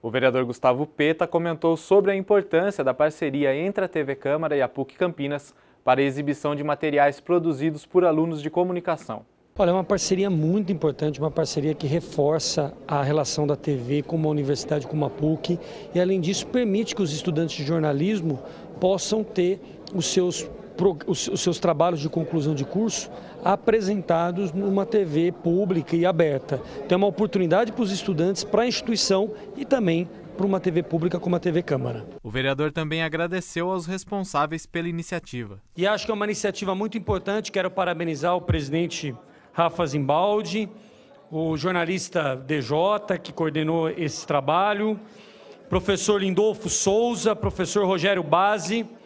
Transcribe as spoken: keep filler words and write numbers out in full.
O vereador Gustavo Peta comentou sobre a importância da parceria entre a T V Câmara e a PUC Campinas para a exibição de materiais produzidos por alunos de comunicação. Olha, é uma parceria muito importante, uma parceria que reforça a relação da T V com uma universidade como a PUC e, além disso, permite que os estudantes de jornalismo possam ter os seus, os seus trabalhos de conclusão de curso apresentados numa T V pública e aberta. Então é uma oportunidade para os estudantes, para a instituição e também para uma T V pública como a T V Câmara. O vereador também agradeceu aos responsáveis pela iniciativa. E acho que é uma iniciativa muito importante, quero parabenizar o presidente Rafa Zimbaldi, o jornalista D J, que coordenou esse trabalho, professor Lindolfo Souza, professor Rogério Bazzi,